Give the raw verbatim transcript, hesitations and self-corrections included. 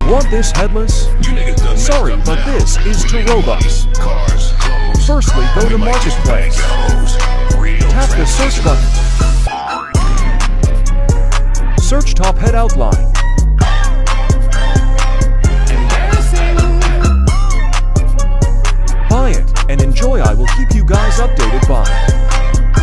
Want this, Headless? Sorry, but this is to Robux. Firstly, go to Marketplace. Tap the search button. Search top head outline.